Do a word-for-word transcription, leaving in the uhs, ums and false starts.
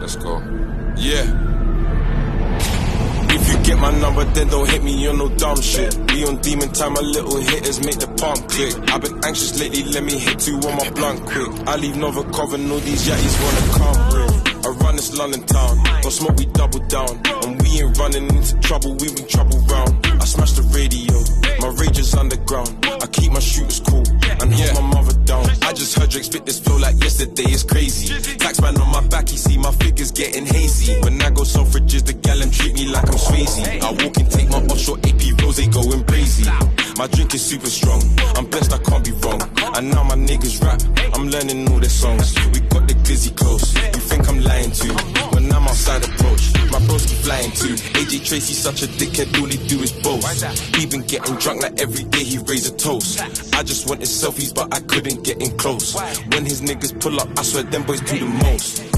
Let's go. Yeah. If you get my number, then don't hit me on no dumb shit. Be on demon time, my little hitters make the pump click. I've been anxious lately, let me hit two on my blunt quick. I leave Nova Coven, all these yatties wanna come real. I run this London town, don't smoke, we double down. And we ain't running into trouble, we bring trouble round. I smash the radio, my rage is underground. I keep my shooters cool, and hold my mother down. I just heard Drake spit this flow like yesterday, it's crazy. Taxman on my back, he see my figures getting hazy. When I go suffrages, the gallon treat me like I'm Swayze. I walk and take my offshore A P rose, they going crazy. My drink is super strong, I'm blessed, I can't be wrong. And now my niggas rap, I'm learning all their songs. We got the glizzy close, you think I'm lying to? When I'm outside approach, my bros keep flying too. A J Tracey such a dickhead, all he do is boast. He been getting drunk like every day he raise a toast. I just wanted selfies but I couldn't get in close. When his niggas pull up, I swear them boys do the most.